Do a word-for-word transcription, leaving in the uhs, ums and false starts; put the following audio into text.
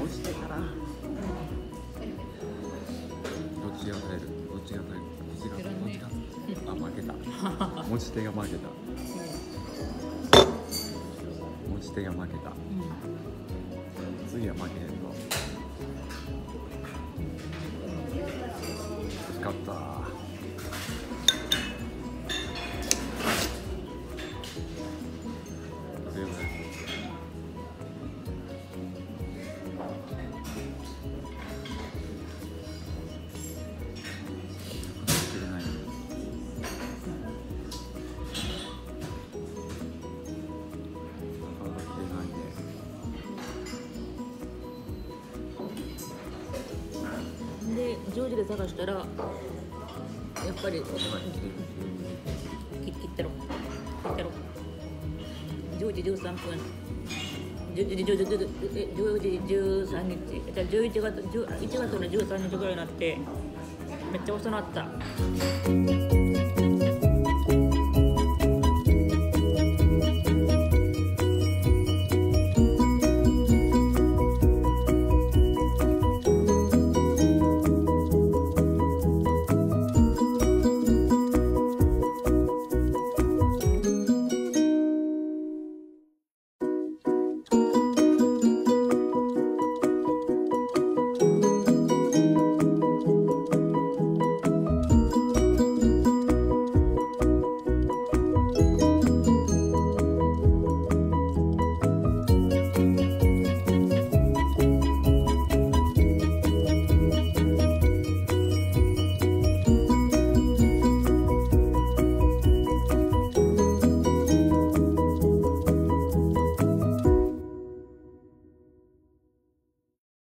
落ちてから。 どっちが耐える？どっちが耐える？どっちがどっちが？あ、負けた。持ち手が負けた。持ち手が負けた。次は負けへんぞ。惜しかった。 で、十時で探したらやっぱり切ってろ切ってろじゅうじじゅうさんぷんじゅうじじゅうじじゅうさんにちじゅういちがついちがつのじゅうさんにちぐらいになってめっちゃ遅なった。